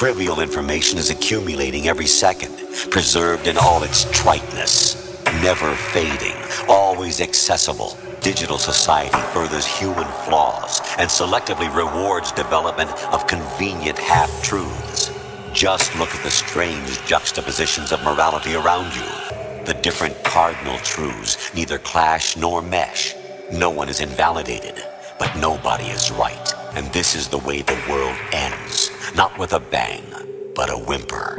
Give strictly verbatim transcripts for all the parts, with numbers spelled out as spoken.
Trivial information is accumulating every second, preserved in all its triteness, never fading, always accessible. Digital society furthers human flaws and selectively rewards development of convenient half-truths. Just look at the strange juxtapositions of morality around you. The different cardinal truths neither clash nor mesh. No one is invalidated, but nobody is right. And this is the way the world ends. Not with a bang, but a whimper.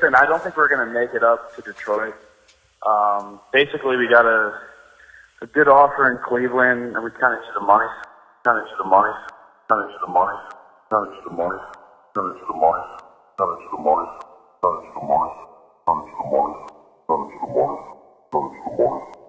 listen, I don't think we're going to make it up to Detroit. Um, basically, we got a, a good offer in Cleveland, and we kind of need the money. Kind of need the money. Kind of need the money. Kind of need the money. Kind of need the money. Kind of need the money. Kind of need the money. Kind of need the money. Kind of need the money. Kind of need the money.